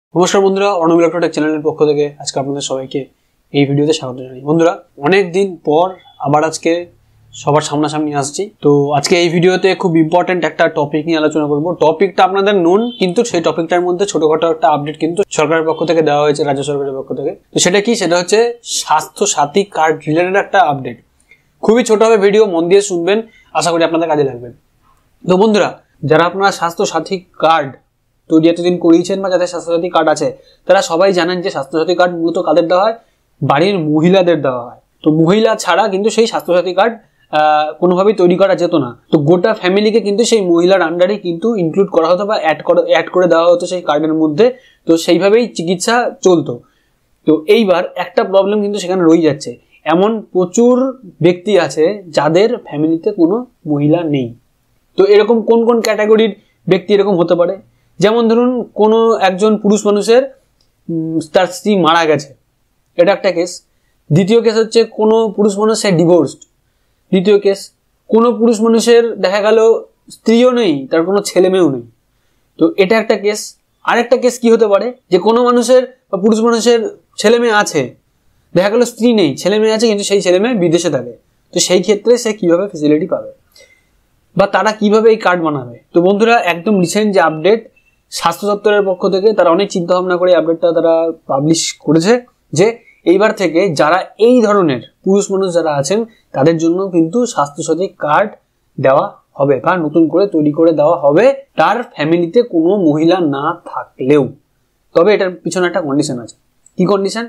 নমস্কার বন্ধুরা, অর্ণব ইলেকট্রোটেক চ্যানেলের পক্ষ থেকে আজকে আপনাদের সবাইকে এই ভিডিওতে স্বাগত জানাই। বন্ধুরা, অনেক দিন পর আবার আজকে সবার সামনাসামনি আসছি। তো আজকে এই ভিডিওতে খুব ইম্পর্টেন্ট একটা টপিক নিয়ে আলোচনা করব। টপিকটা আপনাদের নোন, কিন্তু সেই টপিকটার মধ্যে ছোটখাটো একটা আপডেট কিন্তু সরকারের পক্ষ থেকে দেওয়া হয়েছে, রাজ্য সরকারের পক্ষ থেকে। তো সেটা কি? সেটা হচ্ছে স্বাস্থ্য সাথী কার্ড রিলেটেড একটা আপডেট। খুবই ছোট হবে ভিডিও, মন দিয়ে শুনবেন, আশা করি আপনাদের কাজে লাগবে। তো বন্ধুরা, যারা আপনারা স্বাস্থ্য সাথী কার্ড তৈরি এতদিন করিয়েছেন বা যাদের স্বাস্থ্যসাথী কার্ড আছে, তারা সবাই জানেন যে স্বাস্থ্যসাথী কার্ড মূলত কাদের দেওয়া হয়? বাড়ির মহিলাদের দেওয়া হয়। তো মহিলা ছাড়া কিন্তু সেই স্বাস্থ্যসাথী কার্ড কোনোভাবেই তৈরি করা যেত না। তো গোটা ফ্যামিলিকে কিন্তু সেই মহিলার আন্ডারে কিন্তু ইনক্লুড করা হতো বা অ্যাড করে দেওয়া হতো সেই কার্ডের মধ্যে। তো সেইভাবেই চিকিৎসা চলতো। তো এইবার একটা প্রবলেম কিন্তু সেখানে রয়ে যাচ্ছে। এমন প্রচুর ব্যক্তি আছে যাদের ফ্যামিলিতে কোনো মহিলা নেই। তো এরকম কোন কোন ক্যাটাগরির ব্যক্তি এরকম হতে পারে? যেমন ধরুন, কোনো একজন পুরুষ মানুষের তার স্ত্রী মারা গেছে, এটা একটা কেস। দ্বিতীয় কেস হচ্ছে কোনো পুরুষ মানুষ সে ডিভোর্সড। দ্বিতীয় কেস, কোনো পুরুষ মানুষের দেখা গেল স্ত্রীও নেই, তার কোনো ছেলে মেয়েও নেই। তো এটা একটা কেস। আরেকটা কেস কি হতে পারে? যে কোনো মানুষের বা পুরুষ মানুষের ছেলে মেয়ে আছে, দেখা গেল স্ত্রী নেই, ছেলে মেয়ে আছে, কিন্তু সেই ছেলে মেয়ে বিদেশে থাকে। তো সেই ক্ষেত্রে সে কিভাবে ফেসিলিটি পাবে বা তারা কিভাবে এই কার্ড বানাবে? তো বন্ধুরা, একদম রিসেন্ট যে আপডেট স্বাস্থ্য দপ্তরের পক্ষ থেকে, তারা অনেক চিন্তা ভাবনা করে আপডেটটা তারা পাবলিশ করেছে যে এইবার থেকে যারা এই ধরনের পুরুষ মানুষ যারা আছেন তাদের জন্য কিন্তু স্বাস্থ্যসাথী কার্ড দেওয়া হবে বা নতুন করে তৈরি করে দেওয়া হবে, তার ফ্যামিলিতে কোনো মহিলা না থাকলেও। তবে এটার পিছনে একটা কন্ডিশন আছে। কি কন্ডিশন?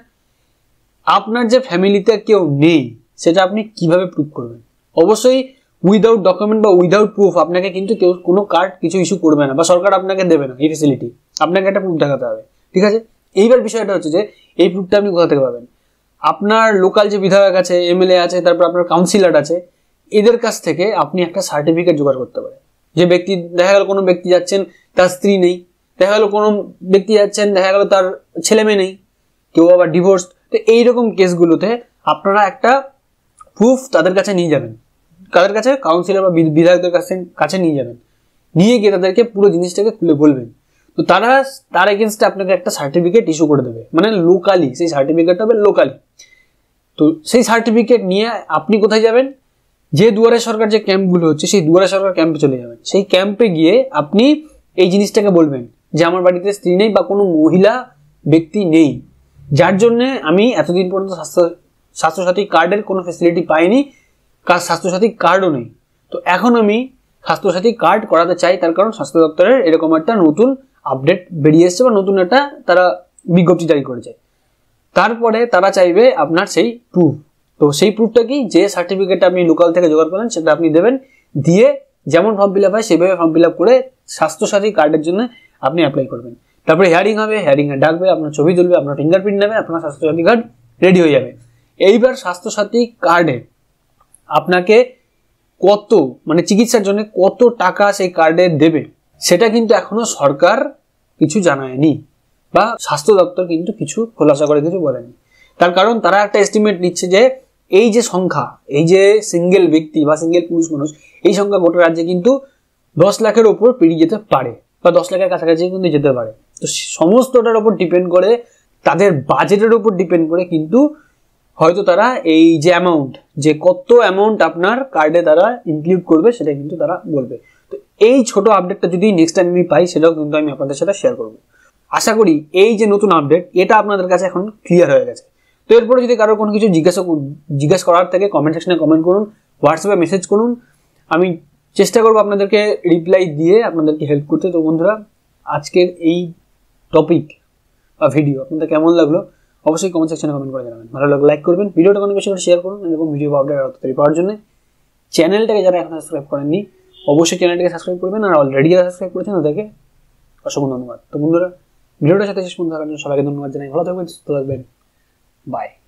আপনার যে ফ্যামিলিতে কেউ নেই সেটা আপনি কিভাবে প্রুভ করবেন? অবশ্যই উইদাউট ডকুমেন্ট বা উইদাউট প্রুফ আপনাকে কিন্তু কেউ কোনো কার্ড কিছু ইস্যু করবে না বা সরকার আপনাকে দেবে না এই ফেসিলিটি। আপনাকে একটা প্রুফ দেখাতে হবে, ঠিক আছে? এইবার বিষয়টা হচ্ছে যে এই প্রুফটা আপনি কোথা থেকে পাবেন? আপনার লোকাল যে বিধায়ক আছে, এমএলএ আছে, তারপর আপনার কাউন্সিলর আছে, এদের কাছ থেকে আপনি একটা সার্টিফিকেট জোগাড় করতে পারেন। যে ব্যক্তি, দেখা গেল কোনো ব্যক্তি যাচ্ছেন তার স্ত্রী নেই, দেখা গেল কোনো ব্যক্তি যাচ্ছেন দেখা গেল তার ছেলে মেয়ে নেই, কেউ আবার ডিভোর্স। তো এইরকম কেসগুলোতে আপনারা একটা প্রুফ তাদের কাছে নিয়ে যাবেন। কাদের কাছে? কাউন্সিলর বা বিধায়কদের কাছে নিয়ে যাবেন। নিয়ে গিয়ে তাদেরকে পুরো জিনিসটাকে খুলে বলবেন। তো তারা তার এগেনস্টে আপনাকে একটা সার্টিফিকেট ইস্যু করে দেবে, মানে লোকালি, সেই সার্টিফিকেটটা হবে লোকালি। তো সেই সার্টিফিকেট নিয়ে আপনি কোথায় যাবেন? যে দুয়ারে সরকার যে ক্যাম্পগুলো হচ্ছে, সেই দুয়ারে সরকার ক্যাম্পে চলে যাবেন। সেই ক্যাম্পে গিয়ে আপনি এই জিনিসটাকে বলবেন যে আমার বাড়িতে স্ত্রী নেই বা কোনো মহিলা ব্যক্তি নেই, যার জন্যে আমি এতদিন পর্যন্ত স্বাস্থ্যসাথী কার্ডের কোনো ফেসিলিটি পাইনি, স্বাস্থ্যসাথী কার্ডও নেই। তো এখন আমি স্বাস্থ্যসাথী কার্ড করাতে চাই, তার কারণ স্বাস্থ্য দপ্তরের এরকম একটা নতুন আপডেট বেরিয়ে এসছে বা নতুন একটা তারা বিজ্ঞপ্তি জারি করেছে। তারপরে তারা চাইবে আপনার সেই প্রুফ। তো সেই প্রুফটা কি? যে সার্টিফিকেটটা আপনি লোকাল থেকে জোগাড় করেন সেটা আপনি দেবেন। দিয়ে যেমন ফর্ম ফিল আপ হয় সেভাবে ফর্ম ফিল আপ করে স্বাস্থ্যসাথী কার্ডের জন্য আপনি অ্যাপ্লাই করবেন। তারপরে হিয়ারিং হবে, হিয়ারিংয়ে ডাকবে, আপনার ছবি তুলবে, আপনার ফিঙ্গারপ্রিন্ট নেবে, আপনার স্বাস্থ্যসাথী কার্ড রেডি হয়ে যাবে। এইবার স্বাস্থ্যসাথী কার্ডে আপনাকে কত, মানে চিকিৎসার জন্য কত টাকা সেই কার্ডে দেবে সেটা কিন্তু এখনো সরকার কিছু জানায়নি বা স্বাস্থ্য দপ্তর কিন্তু কিছু খোলাসা করে কিছু বলেনি। তার কারণ তারা একটা এস্টিমেট নিচ্ছে যে এই যে সংখ্যা, এই যে সিঙ্গেল ব্যক্তি বা সিঙ্গেল পুরুষ মানুষ, এই সংখ্যা গোটা রাজ্যে কিন্তু 10 লাখের ওপর পেরিয়ে যেতে পারে বা 10 লাখের কাছাকাছি কিন্তু যেতে পারে। তো সমস্তটার উপর ডিপেন্ড করে, তাদের বাজেটের উপর ডিপেন্ড করে কিন্তু হয়তো তারা এই যে অ্যামাউন্ট, যে কত অ্যামাউন্ট আপনার কার্ডে তারা ইনক্লুড করবে সেটা কিন্তু তারা বলবে। তো এই ছোট আপডেটটা যদি নেক্সট টাইম আমি পাই, সেটাও কিন্তু আমি আপনাদের সাথে শেয়ার করবো। আশা করি এই যে নতুন আপডেট, এটা আপনাদের কাছে এখন ক্লিয়ার হয়ে গেছে। তো এরপরে যদি কারোর কোনো কিছু জিজ্ঞাসা করার থেকে কমেন্ট সেকশনে কমেন্ট করুন, হোয়াটসঅ্যাপে মেসেজ করুন, আমি চেষ্টা করবো আপনাদেরকে রিপ্লাই দিয়ে আপনাদেরকে হেল্প করতে। তো বন্ধুরা, আজকের এই টপিক বা ভিডিও আপনাদের কেমন লাগলো অবশ্যই কমেন্ট সেকশনে কমেন্ট করে জানাবেন। ভালো লাগলে লাইক করবেন, ভিডিওটা অনেক বেশি করে শেয়ার করুন এরকম ভিডিও বা আপডেট তৈরি পাওয়ার জন্য। চ্যানেলটাকে যারা এখন সাবস্ক্রাইব করেননি অবশ্যই চ্যানেলটাকে সাবস্ক্রাইব করবেন, আর অলরেডি যারা সাবস্ক্রাইব করেছেন তাদেরকে অসংখ্য ধন্যবাদ। তো বন্ধুরা, ভিডিওটার সাথে শেষ পর্যন্ত থাকার জন্য সবাইকে ধন্যবাদ জানাই। ভালো থাকবেন, সুস্থ থাকবেন, বাই।